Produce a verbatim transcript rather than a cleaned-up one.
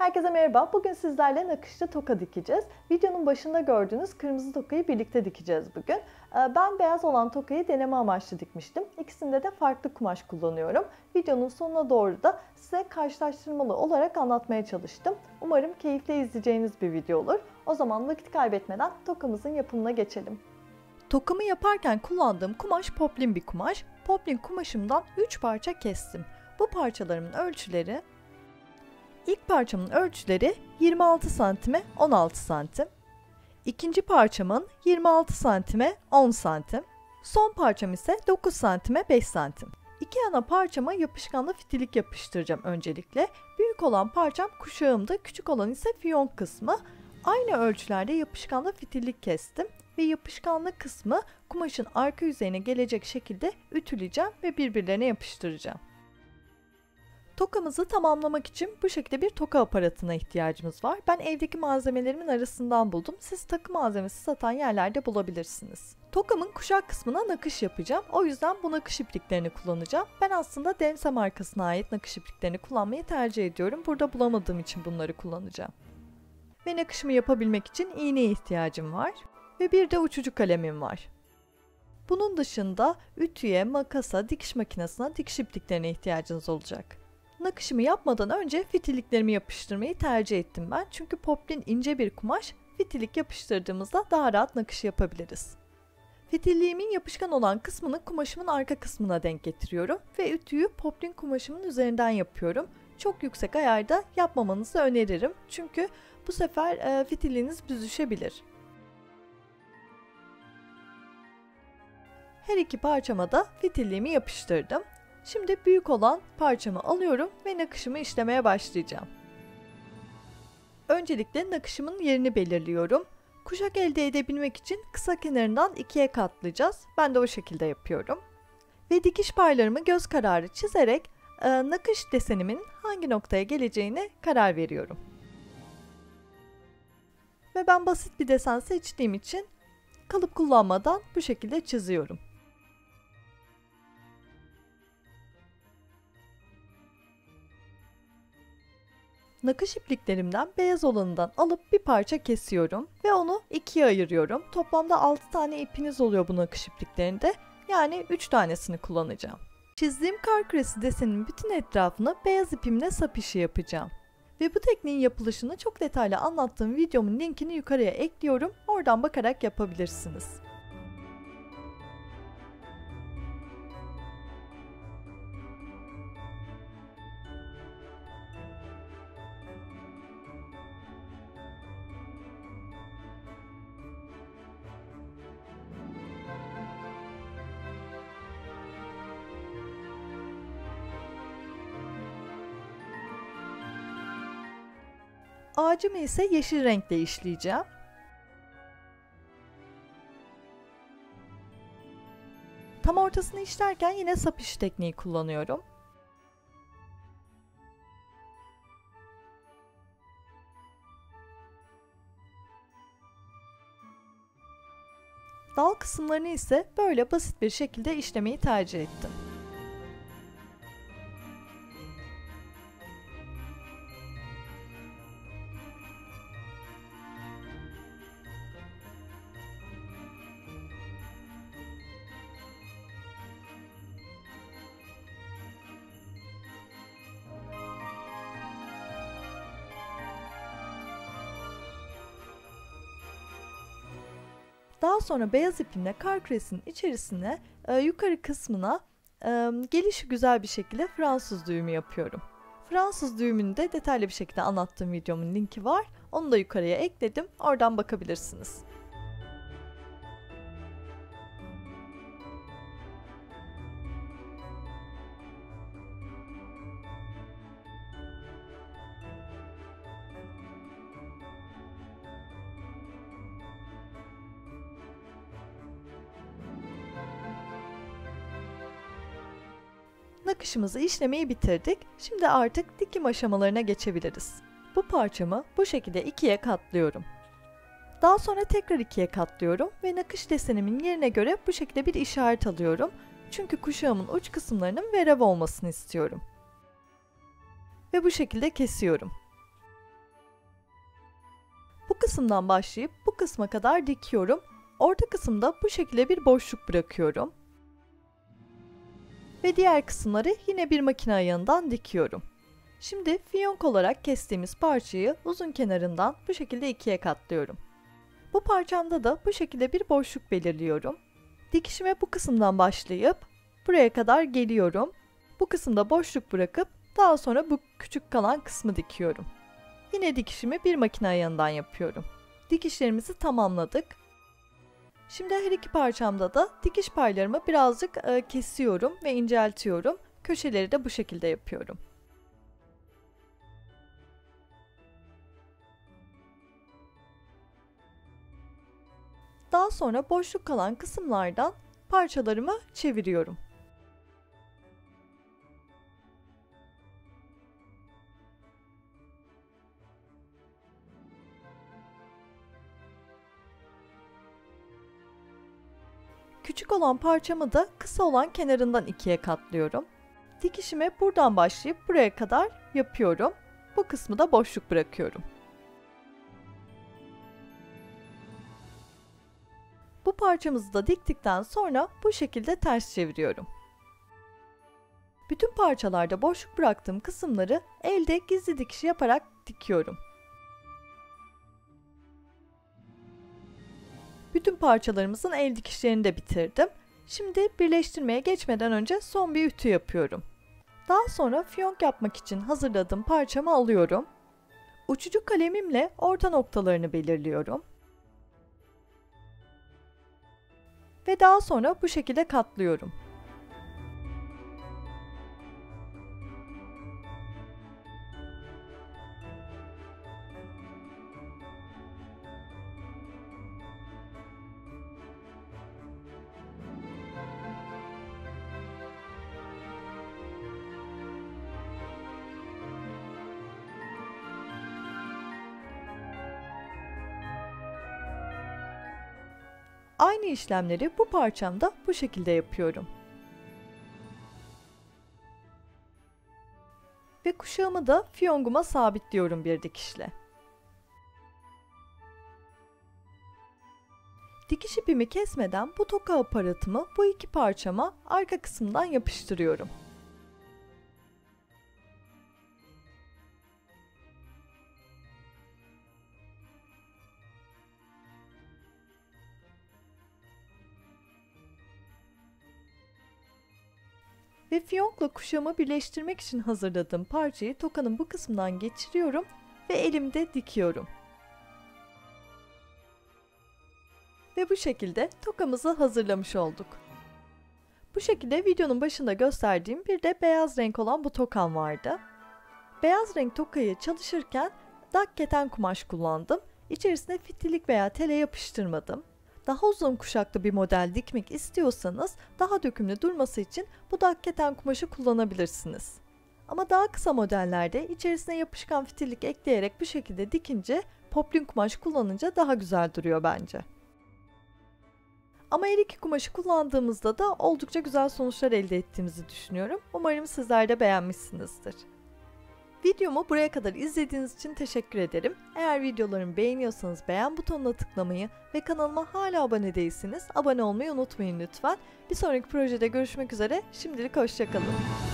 Herkese merhaba. Bugün sizlerle nakışlı toka dikeceğiz. Videonun başında gördüğünüz kırmızı tokayı birlikte dikeceğiz bugün. Ben beyaz olan tokayı deneme amaçlı dikmiştim. İkisinde de farklı kumaş kullanıyorum. Videonun sonuna doğru da size karşılaştırmalı olarak anlatmaya çalıştım. Umarım keyifle izleyeceğiniz bir video olur. O zaman vakit kaybetmeden tokamızın yapımına geçelim. Tokamı yaparken kullandığım kumaş poplin bir kumaş. Poplin kumaşımdan üç parça kestim. Bu parçalarımın ölçüleri: İlk parçamın ölçüleri yirmi altı santime on altı santim. İkinci parçamın yirmi altı santime on santim. Son parçam ise dokuz santime beş santim. İki yana parçama yapışkanlı fitilik yapıştıracağım öncelikle. Büyük olan parçam kuşağımda, küçük olan ise fiyonk kısmı. Aynı ölçülerde yapışkanlı fitilik kestim ve yapışkanlı kısmı kumaşın arka yüzeyine gelecek şekilde ütüleyeceğim ve birbirlerine yapıştıracağım. Tokamızı tamamlamak için bu şekilde bir toka aparatına ihtiyacımız var. Ben evdeki malzemelerimin arasından buldum. Siz takı malzemesi satan yerlerde bulabilirsiniz. Tokamın kuşak kısmına nakış yapacağım. O yüzden bu nakış ipliklerini kullanacağım. Ben aslında Demse markasına ait nakış ipliklerini kullanmayı tercih ediyorum. Burada bulamadığım için bunları kullanacağım. Ve nakışımı yapabilmek için iğneye ihtiyacım var. Ve bir de uçucu kalemim var. Bunun dışında ütüye, makasa, dikiş makinesine dikiş ipliklerine ihtiyacınız olacak. Nakışımı yapmadan önce fitiliklerimi yapıştırmayı tercih ettim ben. Çünkü poplin ince bir kumaş, fitilik yapıştırdığımızda daha rahat nakış yapabiliriz. Fitiliğimin yapışkan olan kısmını kumaşımın arka kısmına denk getiriyorum ve ütüyü poplin kumaşımın üzerinden yapıyorum. Çok yüksek ayarda yapmamanızı öneririm. Çünkü bu sefer e, fitiliğiniz büzüşebilir. Her iki parçama da fitiliğimi yapıştırdım. Şimdi büyük olan parçamı alıyorum ve nakışımı işlemeye başlayacağım. Öncelikle nakışımın yerini belirliyorum. Kuşak elde edebilmek için kısa kenarından ikiye katlayacağız. Ben de o şekilde yapıyorum. Ve dikiş paylarımı göz kararı çizerek e, nakış desenimin hangi noktaya geleceğine karar veriyorum. Ve ben basit bir desen seçtiğim için kalıp kullanmadan bu şekilde çiziyorum. Nakış ipliklerimden beyaz olanından alıp bir parça kesiyorum ve onu ikiye ayırıyorum. Toplamda altı tane ipiniz oluyor bu nakış ipliklerinde. Yani üç tanesini kullanacağım. Çizdiğim kar küresi deseninin bütün etrafını beyaz ipimle sap işi yapacağım. Ve bu tekniğin yapılışını çok detaylı anlattığım videomun linkini yukarıya ekliyorum. Oradan bakarak yapabilirsiniz. Ağacımı ise yeşil renkle işleyeceğim. Tam ortasını işlerken yine sap işi tekniği kullanıyorum. Dal kısımlarını ise böyle basit bir şekilde işlemeyi tercih ettim. Daha sonra beyaz ipimle kar küresinin içerisine e, yukarı kısmına e, gelişi güzel bir şekilde Fransız düğümü yapıyorum. Fransız düğümünü de detaylı bir şekilde anlattığım videomun linki var. Onu da yukarıya ekledim. Oradan bakabilirsiniz. Nakışımızı işlemeyi bitirdik. Şimdi artık dikim aşamalarına geçebiliriz. Bu parçamı bu şekilde ikiye katlıyorum. Daha sonra tekrar ikiye katlıyorum ve nakış desenimin yerine göre bu şekilde bir işaret alıyorum. Çünkü kuşağımın uç kısımlarının verev olmasını istiyorum. Ve bu şekilde kesiyorum. kısımdan başlayıp bu kısma kadar dikiyorum. Orta kısımda bu şekilde bir boşluk bırakıyorum. Ve diğer kısımları yine bir makine ayağından dikiyorum. Şimdi fiyonk olarak kestiğimiz parçayı uzun kenarından bu şekilde ikiye katlıyorum. Bu parçamda da bu şekilde bir boşluk belirliyorum. Dikişime bu kısımdan başlayıp buraya kadar geliyorum. Bu kısımda boşluk bırakıp daha sonra bu küçük kalan kısmı dikiyorum. Yine dikişimi bir makine ayağından yapıyorum. Dikişlerimizi tamamladık. Şimdi her iki parçamda da dikiş paylarımı birazcık e, kesiyorum ve inceltiyorum. Köşeleri de bu şekilde yapıyorum. Daha sonra boşluk kalan kısımlardan parçalarımı çeviriyorum. Küçük olan parçamı da kısa olan kenarından ikiye katlıyorum. Dikişime buradan başlayıp buraya kadar yapıyorum. Bu kısmı da boşluk bırakıyorum. Bu parçamızı da diktikten sonra bu şekilde ters çeviriyorum. Bütün parçalarda boşluk bıraktığım kısımları elde gizli dikiş yaparak dikiyorum. Bütün parçalarımızın el dikişlerini de bitirdim. Şimdi birleştirmeye geçmeden önce son bir ütü yapıyorum. Daha sonra fiyonk yapmak için hazırladığım parçamı alıyorum. Uçucu kalemimle orta noktalarını belirliyorum. Ve daha sonra bu şekilde katlıyorum. Aynı işlemleri bu parçamda bu şekilde yapıyorum. Ve kuşağımı da fiyonguma sabitliyorum bir dikişle. Dikiş ipimi kesmeden bu toka aparatımı bu iki parçama arka kısımdan yapıştırıyorum. Ve fiyonkla kuşağımı birleştirmek için hazırladığım parçayı tokanın bu kısmından geçiriyorum ve elimde dikiyorum. Ve bu şekilde tokamızı hazırlamış olduk. Bu şekilde videonun başında gösterdiğim bir de beyaz renk olan bu tokam vardı. Beyaz renk tokayı çalışırken dak keten kumaş kullandım. İçerisine fitilik veya tele yapıştırmadım. Daha uzun kuşaklı bir model dikmek istiyorsanız daha dökümlü durması için bu dak keten kumaşı kullanabilirsiniz. Ama daha kısa modellerde içerisine yapışkan fitillik ekleyerek bu şekilde dikince poplin kumaş kullanınca daha güzel duruyor bence. Ama her iki kumaşı kullandığımızda da oldukça güzel sonuçlar elde ettiğimizi düşünüyorum. Umarım sizler de beğenmişsinizdir. Videomu buraya kadar izlediğiniz için teşekkür ederim. Eğer videolarımı beğeniyorsanız beğen butonuna tıklamayı ve kanalıma hala abone değilseniz abone olmayı unutmayın lütfen. Bir sonraki projede görüşmek üzere. Şimdilik hoşça kalın.